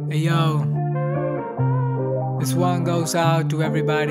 Hey yo, this one goes out to everybody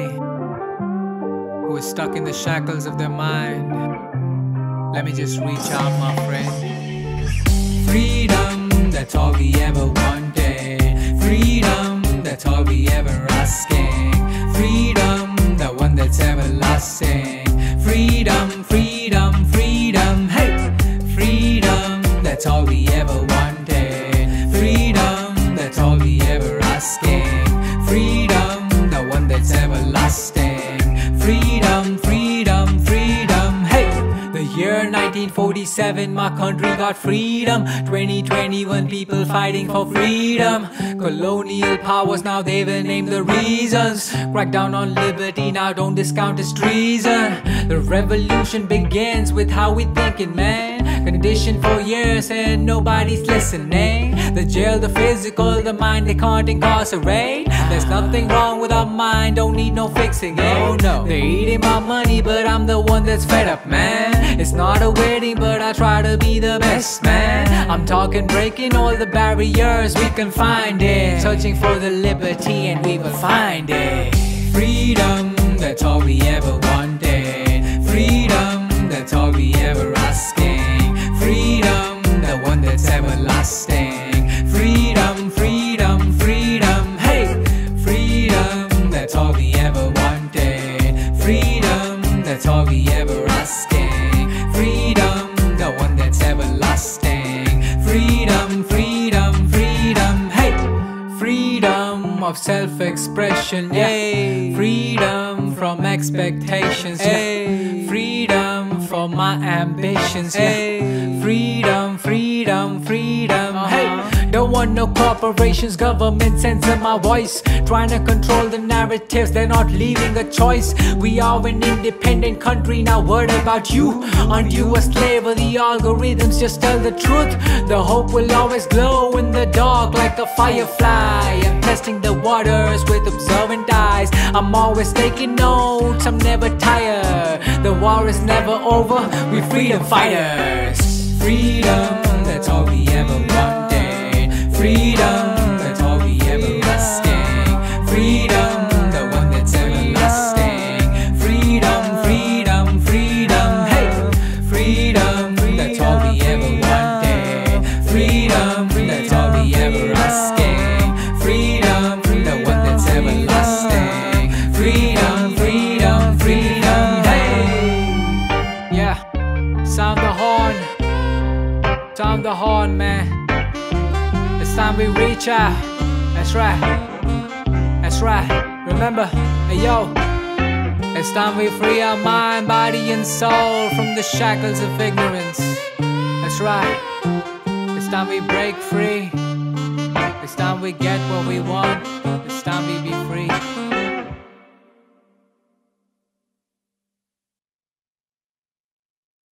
who is stuck in the shackles of their mind. Let me just reach out, my friend. Freedom, that's all we ever wanted. Freedom, that's all we ever asking. Freedom, the one that's everlasting. Freedom, freedom, freedom, hey! Freedom, that's all we ever wanted. Freedom, that's all we ever asking. Freedom, the one that's everlasting. Freedom, freedom, freedom, hey! The year 1947, my country got freedom. 2021, people fighting for freedom. Colonial powers, now they've named the reasons. Crack down on liberty, now don't discount its treason. The revolution begins with how we thinking, man. Conditioned for years and nobody's listening. The jail, the physical, the mind, they can't incarcerate. There's nothing wrong with our mind, don't need no fixing it. Oh no, they're eating my money, but I'm the one that's fed up, man. It's not a wedding, but I try to be the best, man. I'm talking breaking all the barriers we can find it. Searching for the liberty and we will find it. Freedom, that's all we ever wanted. Freedom, that's all we ever asking. Freedom, the one that's everlasting. Freedom, freedom, freedom, hey! Freedom, that's all we ever wanted. Freedom, that's all we ever asking. Freedom, the one that's everlasting. Freedom, freedom, freedom, hey! Freedom of self-expression, yeah. Freedom from expectations, yeah. Freedom for my ambitions, yeah. Freedom, freedom, freedom, hey! Don't want no corporations, government censor my voice. Trying to control the narratives, they're not leaving a choice. We are an independent country, now what about you? Aren't you a slave of the algorithms? Just tell the truth. The hope will always glow in the dark like a firefly. I'm testing the waters with observant eyes. I'm always taking notes, I'm never tired. The war is never over, we freedom fighters. Freedom, that's all we ever wanted. Freedom, that's all we ever asking. Freedom, the one that's everlasting. Freedom, freedom, freedom, hey! Freedom, that's all we ever wanted. Freedom, that's all we ever asking. Freedom, the one that's everlasting. Freedom, freedom, freedom, hey! Yeah, sound the horn. Sound the horn, man. It's time we reach out. That's right. That's right. Remember, hey yo, it's time we free our mind, body and soul from the shackles of ignorance. That's right. It's time we break free. It's time we get what we want. It's time we